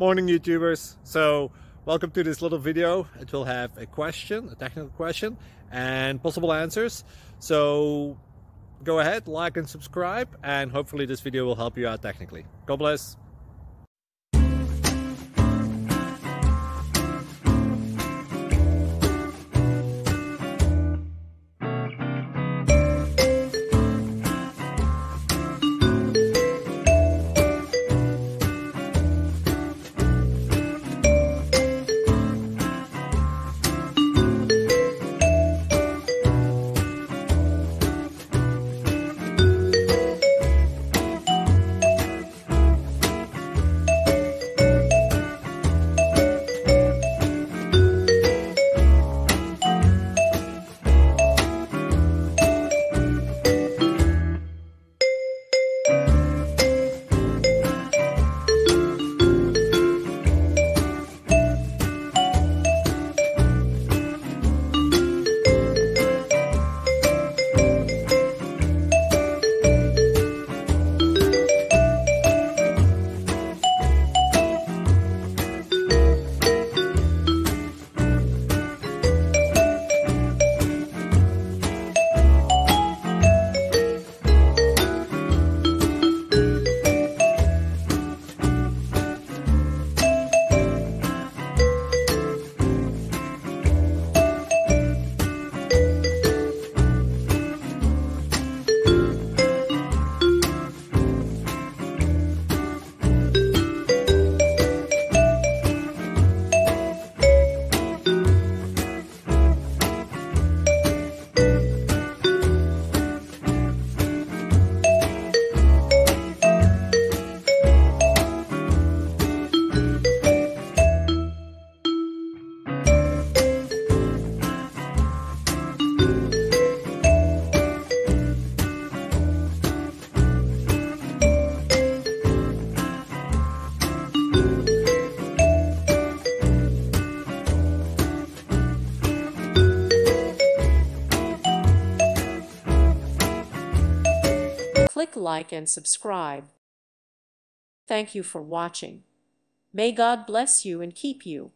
morning, YouTubers. So welcome to this little video. It will have a question, a technical question, and possible answers. So go ahead, like and subscribe, and hopefully this video will help you out technically. God bless. Click like and subscribe. Thank you for watching. May God bless you and keep you.